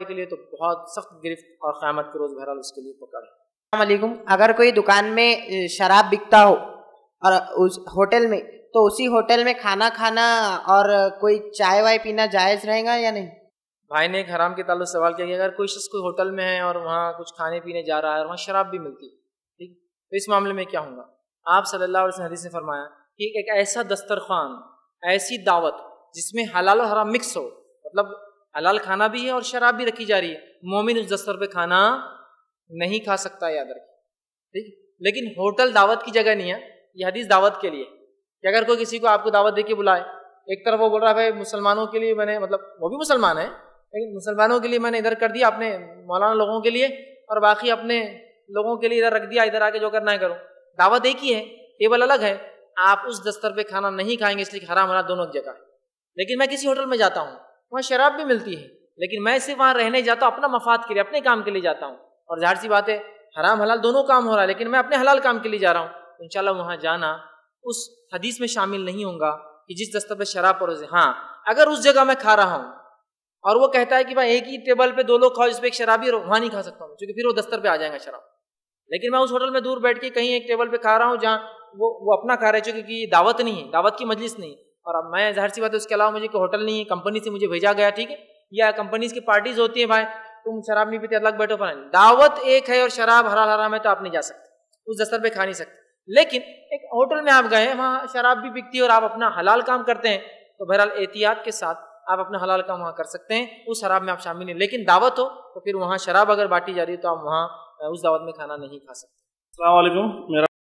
کے لیے تو بہت سخت گرفت اور قیامت کے روز بہرحال اس کے لیے پکڑ ہے۔ السلام علیکم، اگر کوئی دکان میں شراب بکتا ہو اور اس ہوٹل میں، تو اسی ہوٹل میں کھانا کھانا اور کوئی چائے وائے پینا جائز رہے گا یا نہیں؟ بھائی نے ایک حرام کے تعلق سوال کیا کہ اگر کوئی شخص کوئی ہوٹل میں ہے اور وہاں کچھ کھانے پینے جا رہا ہے اور وہاں شراب بھی ملتی ہے، ٹھیک، تو اس معاملے میں کیا ہوگا؟ آپ صلی اللہ علیہ وسلم حدیث نے فرمایا کہ ایک ایسا دسترخوان، ایسی دعوت جس میں حلال اور حرام مکس ہو، مطلب حلال کھانا بھی ہے اور شراب بھی رکھی جا رہی ہے، مومن اس دستر پہ کھانا نہیں کھا سکتا، یاد رکھیں، ٹھیک۔ لیکن ہوٹل دعوت کی جگہ نہیں ہے، یہ حدیث دعوت کے لیے کہ اگر کوئی کسی کو آپ کو دعوت دے کے بلائے، ایک طرف وہ بول رہا ہے بھائی مسلمانوں کے لیے میں نے، مطلب وہ بھی مسلمان ہے لیکن مسلمانوں کے لیے میں نے ادھر کر دیا، اپنے مولانا لوگوں کے لیے، اور باقی اپنے لوگوں کے لیے ادھر رکھ دیا، ادھر آ کے جو کرنا ہے کرو۔ دعوت ایک ہی ہے، ٹیبل الگ ہے، آپ اس دستر پہ کھانا نہیں کھائیں گے، اس لیے کہ حرام حلال دونوں ایک جگہ ہے۔ لیکن میں کسی ہوٹل میں جاتا ہوں، وہاں شراب بھی ملتی ہے، لیکن میں صرف وہاں رہنے جاتا ہوں اپنا مفاد کے لیے، اپنے کام کے لیے جاتا ہوں، اور ظاہر سی بات ہے حرام حلال دونوں کام ہو رہا ہے، لیکن میں اپنے حلال کام کے لیے جا رہا ہوں، انشاءاللہ وہاں جانا اس حدیث میں شامل نہیں ہوں گا کہ جس دستر پہ شراب پروسے۔ ہاں، اگر اس جگہ میں کھا رہا ہوں اور وہ کہتا ہے کہ بھائی ایک ہی ٹیبل پہ دو لوگ کھاؤ، جس پہ ایک شرابی، وہاں نہیں کھا سکتا ہوں کیونکہ پھر وہ دستر پہ آ جائیں گا شراب۔ لیکن میں اس ہوٹل میں دور بیٹھ کے کہیں ایک ٹیبل پہ کھا رہا ہوں جہاں وہ اپنا کھا رہے چونکہ یہ دعوت نہیں ہے، دعوت کی مجلس نہیں، اور اب میں ظاہر سی بات ہے اس کے علاوہ مجھے کوئی ہوٹل نہیں ہے، کمپنی سے مجھے بھیجا گیا، ٹھیک ہے، یا کمپنیز کی پارٹیز ہوتی ہیں، بھائی تم شراب نہیں پیتے الگ بیٹھو، پر دعوت ایک ہے اور شراب حلال حرام ہے تو آپ نہیں جا سکتے، اس دستر پہ کھا نہیں سکتے۔ لیکن ایک ہوٹل میں آپ گئے، وہاں شراب بھی بکتی ہے اور آپ اپنا حلال کام کرتے ہیں، تو بہرحال احتیاط کے ساتھ آپ اپنا حلال کام وہاں کر سکتے ہیں، اس شراب میں آپ شامل نہیں۔ لیکن دعوت ہو تو پھر وہاں شراب اگر بانٹی جا رہی ہے تو آپ وہاں اس دعوت میں کھانا نہیں کھا سکتے۔ السلام علیکم، میرا